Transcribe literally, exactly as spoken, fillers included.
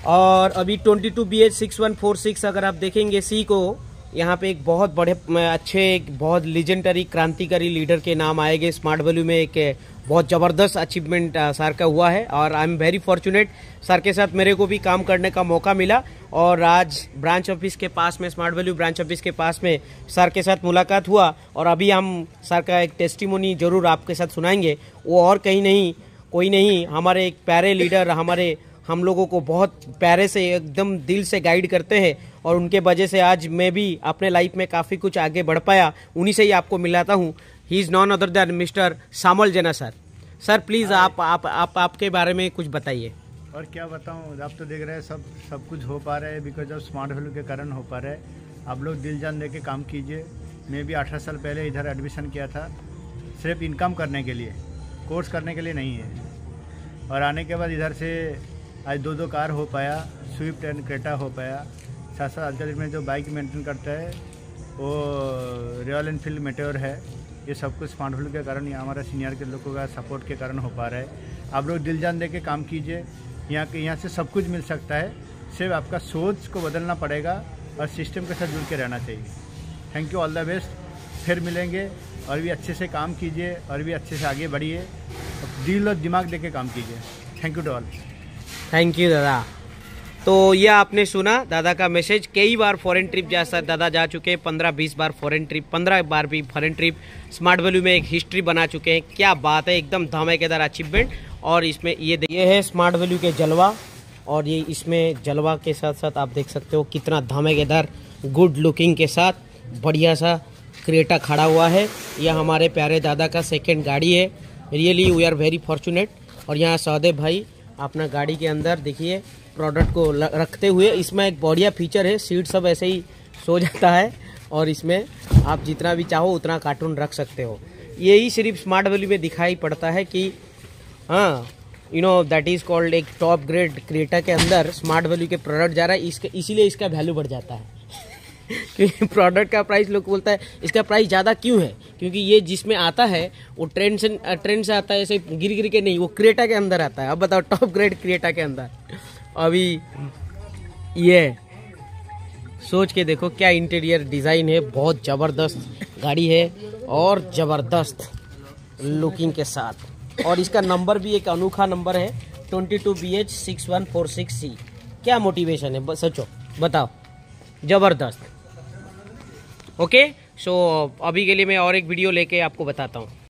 और अभी twenty two B H six one four six अगर आप देखेंगे सी को, यहाँ पे एक बहुत बड़े अच्छे एक बहुत लीजेंडरी क्रांतिकारी लीडर के नाम आएंगे। स्मार्ट वैल्यू में एक बहुत ज़बरदस्त अचीवमेंट सर का हुआ है और I am very fortunate, sir के साथ मेरे को भी काम करने का मौका मिला। और आज ब्रांच ऑफिस के पास में, स्मार्ट वैल्यू ब्रांच ऑफिस के पास में सर के साथ मुलाकात हुआ और अभी हम सर का एक टेस्टिमोनी जरूर आपके साथ सुनाएंगे। वो और कहीं नहीं, कोई नहीं, हमारे एक प्यारे लीडर, हमारे हम लोगों को बहुत प्यारे से एकदम दिल से गाइड करते हैं और उनके वजह से आज मैं भी अपने लाइफ में काफ़ी कुछ आगे बढ़ पाया। उन्हीं से ही आपको मिलाता हूँ। He is none other than mister Samal Jena sir. Sir please आप आप आप आपके बारे में कुछ बताइए। और क्या बताऊँ, आप तो देख रहे हैं सब सब कुछ हो पा रहा है बिकॉज ऑफ स्मार्ट वैल्यू के कारण हो पा रहा है। आप लोग दिल जान दे के काम कीजिए। मैं भी अठारह साल पहले इधर एडमिशन किया था, सिर्फ इनकम करने के लिए, कोर्स करने के लिए नहीं है। और आने के बाद इधर से आज दो दो कार हो पाया, स्विफ्ट एंड क्रेटा हो पाया। साथ साथ आज के में जो बाइक मेंटेन करता है वो रॉयल एनफील्ड मेटेओर है। ये सब कुछ स्मार्ट वैल्यू के कारण, ये हमारा सीनियर के लोगों का सपोर्ट के कारण हो पा रहा है। आप लोग दिल जान दे के काम कीजिए। यहाँ के यहाँ से सब कुछ मिल सकता है, सिर्फ आपका सोच को बदलना पड़ेगा और सिस्टम के साथ जुड़ के रहना चाहिए। Thank you, all the best. फिर मिलेंगे और भी अच्छे से काम कीजिए और भी अच्छे से आगे बढ़िए। दिल और दिमाग दे के काम कीजिए। Thank you to all. Thank you दादा। तो ये आपने सुना दादा का मैसेज। कई बार फॉरेन ट्रिप जा सर दादा जा चुके हैं, पंद्रह बीस बार फॉरेन ट्रिप, पंद्रह बार भी फॉरेन ट्रिप स्मार्ट वैल्यू में एक हिस्ट्री बना चुके हैं। क्या बात है, एकदम धमाकेदार अचीवमेंट। और इसमें ये ये है स्मार्ट वैल्यू के जलवा, और ये इसमें जलवा के साथ साथ आप देख सकते हो कितना धमाकेदार गुड लुकिंग के साथ बढ़िया सा क्रेटा खड़ा हुआ है। यह हमारे प्यारे दादा का सेकेंड गाड़ी है। Really we are very fortunate. और यहाँ सहदेव भाई अपना गाड़ी के अंदर देखिए प्रोडक्ट को रखते हुए, इसमें एक बढ़िया फीचर है, सीट सब ऐसे ही सो जाता है और इसमें आप जितना भी चाहो उतना कार्टून रख सकते हो। यही सिर्फ स्मार्ट वैल्यू में दिखाई पड़ता है कि हाँ you know that is called एक टॉप ग्रेड क्रेटा के अंदर स्मार्ट वैल्यू के प्रोडक्ट जा रहा है। इसके इसीलिए इसका वैल्यू बढ़ जाता है क्योंकि प्रोडक्ट का प्राइस लोग बोलता है इसका प्राइस ज़्यादा क्यों है, क्योंकि ये जिसमें आता है वो ट्रेंड से ट्रेंड से आता है, ऐसे गिर गिर के नहीं, वो क्रेटा के अंदर आता है। अब बताओ, टॉप ग्रेड क्रेटा के अंदर। अभी ये सोच के देखो क्या इंटीरियर डिज़ाइन है, बहुत ज़बरदस्त गाड़ी है और ज़बरदस्त लुकिंग के साथ। और इसका नंबर भी एक अनोखा नंबर है, twenty two B H six one four six C. क्या मोटिवेशन है, सोचो, बताओ, ज़बरदस्त। ओके, सो अभी के लिए मैं और एक वीडियो लेके आपको बताता हूँ।